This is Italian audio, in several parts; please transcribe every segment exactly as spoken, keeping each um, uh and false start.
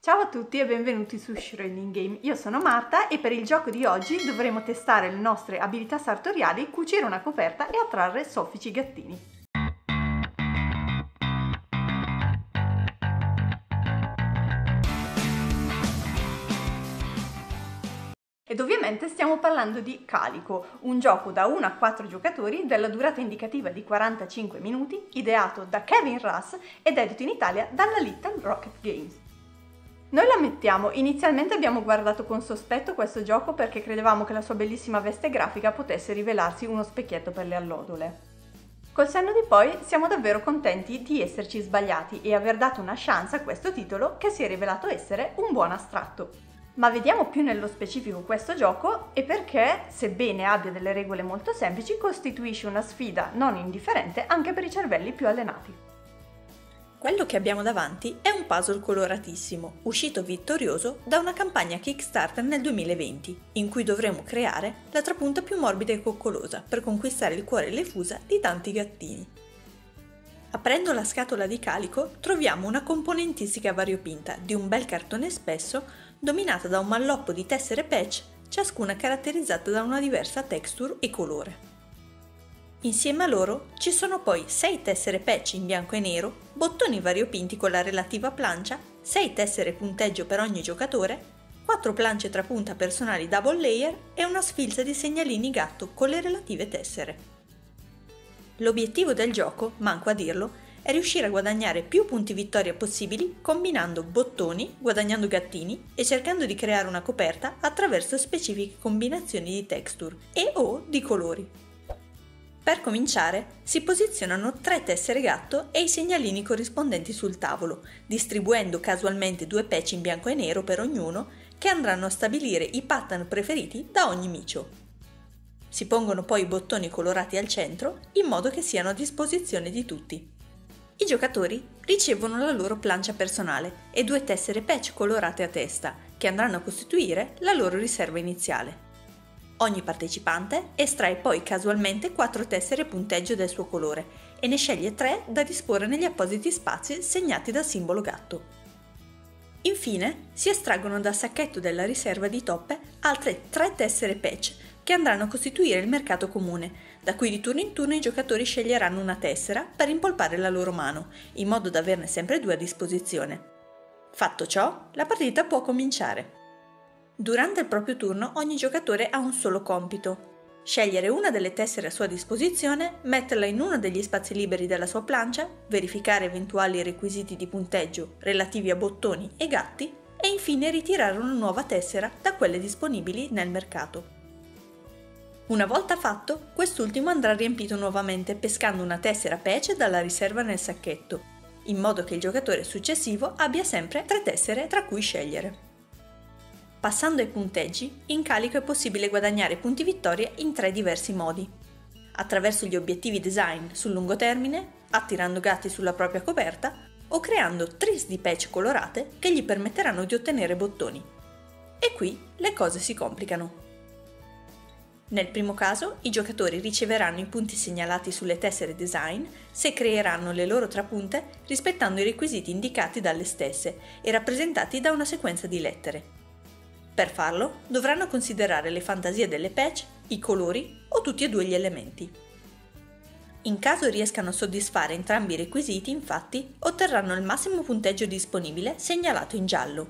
Ciao a tutti e benvenuti su Shrouding Game, io sono Marta e per il gioco di oggi dovremo testare le nostre abilità sartoriali, cucire una coperta e attrarre soffici gattini. Ed ovviamente stiamo parlando di Calico, un gioco da uno a quattro giocatori della durata indicativa di quarantacinque minuti, ideato da Kevin Russ ed edito in Italia dalla Little Rocket Games. Noi lo ammettiamo, inizialmente abbiamo guardato con sospetto questo gioco perché credevamo che la sua bellissima veste grafica potesse rivelarsi uno specchietto per le allodole. Col senno di poi siamo davvero contenti di esserci sbagliati e aver dato una chance a questo titolo che si è rivelato essere un buon astratto. Ma vediamo più nello specifico questo gioco e perché, sebbene abbia delle regole molto semplici, costituisce una sfida non indifferente anche per i cervelli più allenati. Quello che abbiamo davanti è un puzzle coloratissimo, uscito vittorioso da una campagna Kickstarter nel duemilaventi, in cui dovremo creare la trapunta più morbida e coccolosa per conquistare il cuore e le fusa di tanti gattini. Aprendo la scatola di Calico troviamo una componentistica variopinta di un bel cartone spesso, dominata da un malloppo di tessere patch, ciascuna caratterizzata da una diversa texture e colore. Insieme a loro ci sono poi sei tessere patch in bianco e nero, bottoni variopinti con la relativa plancia, sei tessere punteggio per ogni giocatore, quattro planche trapunta personali double layer e una sfilza di segnalini gatto con le relative tessere. L'obiettivo del gioco, manco a dirlo, è riuscire a guadagnare più punti vittoria possibili combinando bottoni, guadagnando gattini e cercando di creare una coperta attraverso specifiche combinazioni di texture e o di colori. Per cominciare, si posizionano tre tessere gatto e i segnalini corrispondenti sul tavolo, distribuendo casualmente due patch in bianco e nero per ognuno che andranno a stabilire i pattern preferiti da ogni micio. Si pongono poi i bottoni colorati al centro in modo che siano a disposizione di tutti. I giocatori ricevono la loro plancia personale e due tessere patch colorate a testa, che andranno a costituire la loro riserva iniziale. Ogni partecipante estrae poi casualmente quattro tessere punteggio del suo colore e ne sceglie tre da disporre negli appositi spazi segnati dal simbolo gatto. Infine si estraggono dal sacchetto della riserva di toppe altre tre tessere patch che andranno a costituire il mercato comune, da cui di turno in turno i giocatori sceglieranno una tessera per impolpare la loro mano, in modo da averne sempre due a disposizione. Fatto ciò, la partita può cominciare. Durante il proprio turno ogni giocatore ha un solo compito: scegliere una delle tessere a sua disposizione, metterla in uno degli spazi liberi della sua plancia, verificare eventuali requisiti di punteggio relativi a bottoni e gatti e infine ritirare una nuova tessera da quelle disponibili nel mercato. Una volta fatto, quest'ultimo andrà riempito nuovamente pescando una tessera patch dalla riserva nel sacchetto, in modo che il giocatore successivo abbia sempre tre tessere tra cui scegliere. Passando ai punteggi, in Calico è possibile guadagnare punti vittoria in tre diversi modi: attraverso gli obiettivi design sul lungo termine, attirando gatti sulla propria coperta o creando tris di patch colorate che gli permetteranno di ottenere bottoni. E qui le cose si complicano. Nel primo caso, i giocatori riceveranno i punti segnalati sulle tessere design se creeranno le loro trapunte rispettando i requisiti indicati dalle stesse e rappresentati da una sequenza di lettere. Per farlo, dovranno considerare le fantasie delle patch, i colori o tutti e due gli elementi. In caso riescano a soddisfare entrambi i requisiti, infatti, otterranno il massimo punteggio disponibile segnalato in giallo.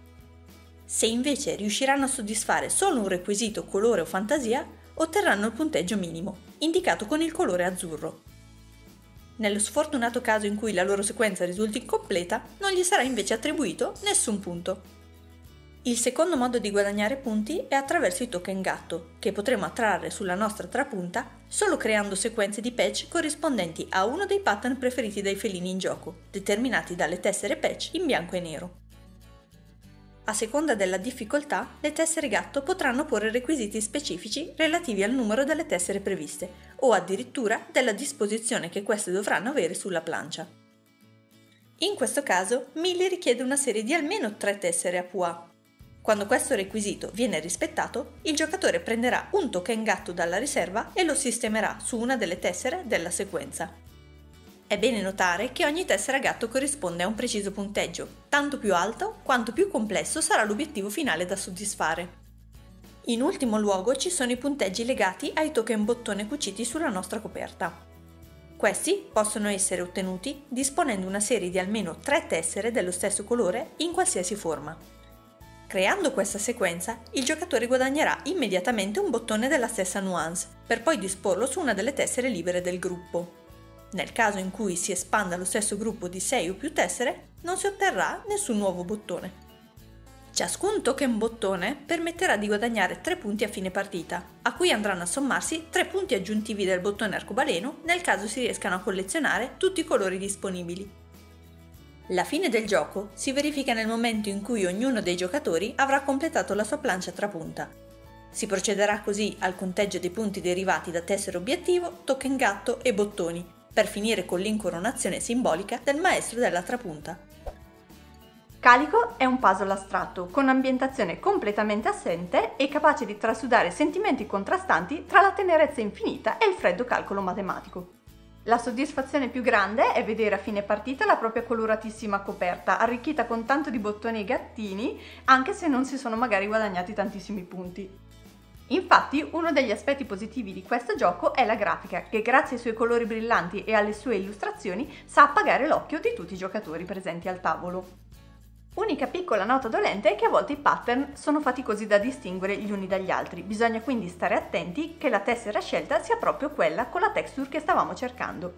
Se invece riusciranno a soddisfare solo un requisito colore o fantasia, otterranno il punteggio minimo, indicato con il colore azzurro. Nello sfortunato caso in cui la loro sequenza risulti incompleta, non gli sarà invece attribuito nessun punto. Il secondo modo di guadagnare punti è attraverso i token gatto, che potremo attrarre sulla nostra trapunta solo creando sequenze di patch corrispondenti a uno dei pattern preferiti dai felini in gioco, determinati dalle tessere patch in bianco e nero. A seconda della difficoltà, le tessere gatto potranno porre requisiti specifici relativi al numero delle tessere previste, o addirittura della disposizione che queste dovranno avere sulla plancia. In questo caso, Millie richiede una serie di almeno tre tessere a Pua. Quando questo requisito viene rispettato, il giocatore prenderà un token gatto dalla riserva e lo sistemerà su una delle tessere della sequenza. È bene notare che ogni tessera gatto corrisponde a un preciso punteggio, tanto più alto quanto più complesso sarà l'obiettivo finale da soddisfare. In ultimo luogo ci sono i punteggi legati ai token bottone cuciti sulla nostra coperta. Questi possono essere ottenuti disponendo una serie di almeno tre tessere dello stesso colore in qualsiasi forma. Creando questa sequenza, il giocatore guadagnerà immediatamente un bottone della stessa nuance, per poi disporlo su una delle tessere libere del gruppo. Nel caso in cui si espanda lo stesso gruppo di sei o più tessere, non si otterrà nessun nuovo bottone. Ciascun token bottone permetterà di guadagnare tre punti a fine partita, a cui andranno a sommarsi tre punti aggiuntivi del bottone arcobaleno nel caso si riescano a collezionare tutti i colori disponibili. La fine del gioco si verifica nel momento in cui ognuno dei giocatori avrà completato la sua plancia trapunta. Si procederà così al conteggio dei punti derivati da tessere obiettivo, token gatto e bottoni, per finire con l'incoronazione simbolica del maestro della trapunta. Calico è un puzzle astratto, con ambientazione completamente assente e capace di trasudare sentimenti contrastanti tra la tenerezza infinita e il freddo calcolo matematico. La soddisfazione più grande è vedere a fine partita la propria coloratissima coperta, arricchita con tanto di bottoni e gattini, anche se non si sono magari guadagnati tantissimi punti. Infatti, uno degli aspetti positivi di questo gioco è la grafica, che grazie ai suoi colori brillanti e alle sue illustrazioni sa appagare l'occhio di tutti i giocatori presenti al tavolo. Unica piccola nota dolente è che a volte i pattern sono faticosi da distinguere gli uni dagli altri, bisogna quindi stare attenti che la tessera scelta sia proprio quella con la texture che stavamo cercando.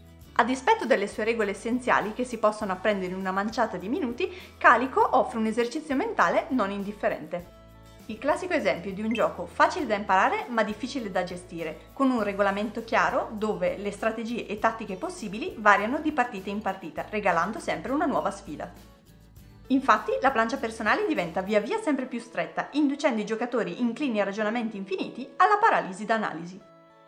A dispetto delle sue regole essenziali che si possono apprendere in una manciata di minuti, Calico offre un esercizio mentale non indifferente. Il classico esempio di un gioco facile da imparare ma difficile da gestire, con un regolamento chiaro dove le strategie e tattiche possibili variano di partita in partita, regalando sempre una nuova sfida. Infatti, la plancia personale diventa via via sempre più stretta, inducendo i giocatori inclini a ragionamenti infiniti alla paralisi d'analisi.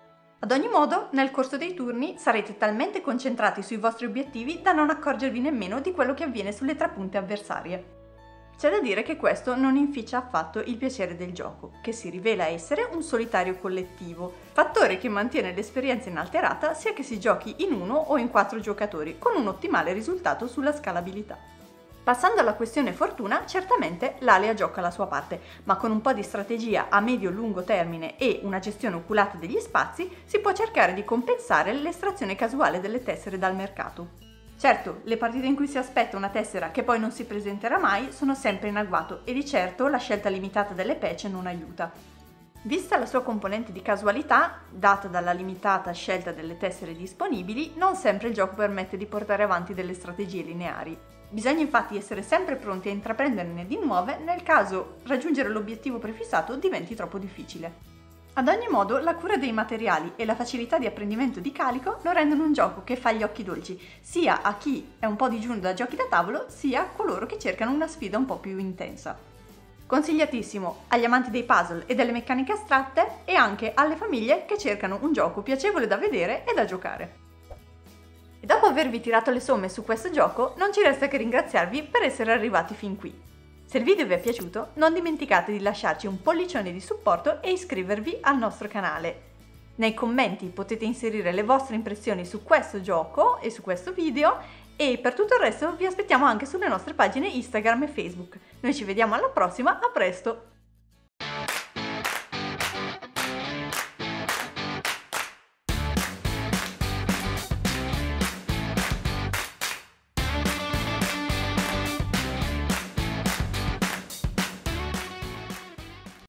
Ad ogni modo, nel corso dei turni sarete talmente concentrati sui vostri obiettivi da non accorgervi nemmeno di quello che avviene sulle trapunte avversarie. C'è da dire che questo non inficia affatto il piacere del gioco, che si rivela essere un solitario collettivo, fattore che mantiene l'esperienza inalterata sia che si giochi in uno o in quattro giocatori, con un ottimale risultato sulla scalabilità. Passando alla questione fortuna, certamente l'Alea gioca la sua parte, ma con un po' di strategia a medio-lungo termine e una gestione oculata degli spazi si può cercare di compensare l'estrazione casuale delle tessere dal mercato. Certo, le partite in cui si aspetta una tessera che poi non si presenterà mai sono sempre in agguato e di certo la scelta limitata delle patch non aiuta. Vista la sua componente di casualità, data dalla limitata scelta delle tessere disponibili, non sempre il gioco permette di portare avanti delle strategie lineari. Bisogna infatti essere sempre pronti a intraprenderne di nuove nel caso raggiungere l'obiettivo prefissato diventi troppo difficile. Ad ogni modo, la cura dei materiali e la facilità di apprendimento di Calico lo rendono un gioco che fa gli occhi dolci, sia a chi è un po' digiuno da giochi da tavolo, sia a coloro che cercano una sfida un po' più intensa. Consigliatissimo agli amanti dei puzzle e delle meccaniche astratte e anche alle famiglie che cercano un gioco piacevole da vedere e da giocare. E dopo avervi tirato le somme su questo gioco, non ci resta che ringraziarvi per essere arrivati fin qui. Se il video vi è piaciuto, non dimenticate di lasciarci un pollicione di supporto e iscrivervi al nostro canale. Nei commenti potete inserire le vostre impressioni su questo gioco e su questo video e per tutto il resto vi aspettiamo anche sulle nostre pagine Instagram e Facebook. Noi ci vediamo alla prossima, a presto!